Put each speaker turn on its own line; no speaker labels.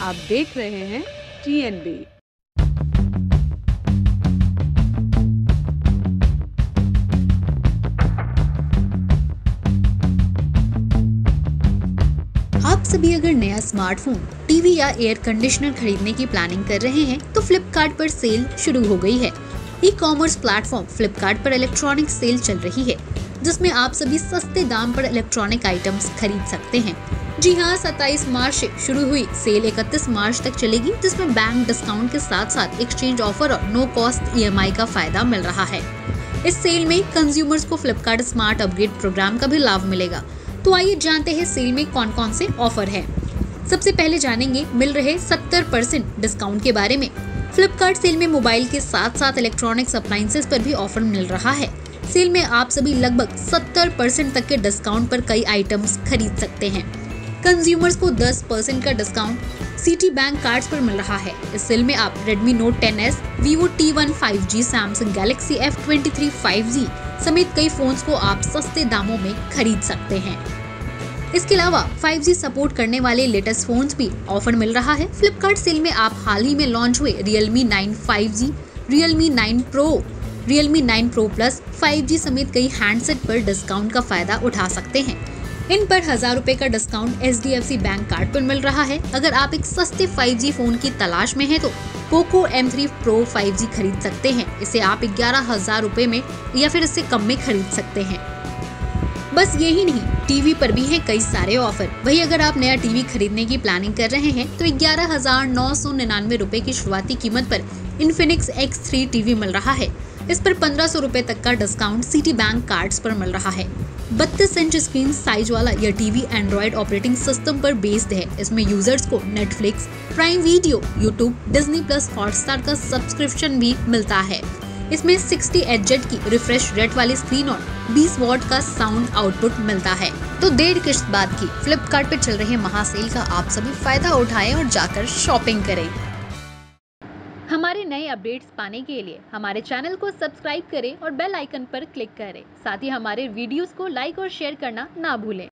आप देख रहे हैं TNB।
आप सभी अगर नया स्मार्टफोन, टीवी या एयर कंडीशनर खरीदने की प्लानिंग कर रहे हैं तो फ्लिपकार्ट पर सेल शुरू हो गई है। ई कॉमर्स प्लेटफॉर्म फ्लिपकार्ट पर इलेक्ट्रॉनिक सेल चल रही है, जिसमें आप सभी सस्ते दाम पर इलेक्ट्रॉनिक आइटम्स खरीद सकते हैं। जी हाँ, 27 मार्च से शुरू हुई सेल 31 मार्च तक चलेगी, जिसमें बैंक डिस्काउंट के साथ साथ एक्सचेंज ऑफर और नो कॉस्ट EMI का फायदा मिल रहा है। इस सेल में कंज्यूमर्स को फ्लिपकार्ट स्मार्ट अपग्रेड प्रोग्राम का भी लाभ मिलेगा। तो आइए जानते हैं सेल में कौन कौन से ऑफर हैं। सबसे पहले जानेंगे मिल रहे 70% डिस्काउंट के बारे में। फ्लिपकार्ट सेल में मोबाइल के साथ साथ इलेक्ट्रॉनिक्स अप्लायंसेस पर भी ऑफर मिल रहा है। सेल में आप सभी लगभग 70% तक के डिस्काउंट पर कई आइटम्स खरीद सकते हैं। कंज्यूमर्स को 10% का डिस्काउंट सिटी बैंक कार्ड्स पर मिल रहा है। इस सेल में आप Redmi Note 10s, Vivo T1 5G, Samsung Galaxy F23 5G समेत कई फोन्स को आप सस्ते दामों में खरीद सकते हैं। इसके अलावा 5G सपोर्ट करने वाले लेटेस्ट फोन्स भी ऑफर मिल रहा है। फ्लिपकार्ट सेल में आप हाल ही में लॉन्च हुए Realme 9 5G, Realme 9 Pro, Realme 9 Pro Plus 5G समेत कई हैंडसेट पर डिस्काउंट का फायदा उठा सकते हैं। इन पर 1000 रुपए का डिस्काउंट HDFC बैंक कार्ड पर मिल रहा है। अगर आप एक सस्ते 5G फोन की तलाश में हैं तो Poco M3 Pro 5G खरीद सकते हैं। इसे आप 11,000 रुपए में या फिर इससे कम में खरीद सकते हैं। बस यही नहीं, टीवी पर भी हैं कई सारे ऑफर। वही अगर आप नया टीवी खरीदने की प्लानिंग कर रहे हैं तो 11,999 रुपए की शुरुआती कीमत पर Infinix X3 टीवी मिल रहा है। इस पर 1500 रुपए तक का डिस्काउंट सिटी बैंक कार्ड्स पर मिल रहा है। 32 इंच स्क्रीन साइज वाला यह टीवी एंड्रॉइड ऑपरेटिंग सिस्टम पर बेस्ड है। इसमें यूजर्स को Netflix, prime video, YouTube, Disney plus, Hotstar का सब्सक्रिप्शन भी मिलता है। इसमें 60 Hz की रिफ्रेश रेट वाली स्क्रीन और 20 वॉट का साउंड आउटपुट मिलता है। तो देर किस बात की, फ्लिपकार्ट पर चल रहे महासेल का आप सभी फायदा उठाएं और जाकर शॉपिंग करें। हमारे नए अपडेट्स पाने के लिए हमारे चैनल को सब्सक्राइब करें और बेल आइकन पर क्लिक करें। साथ ही हमारे वीडियोस को लाइक और शेयर करना ना भूलें।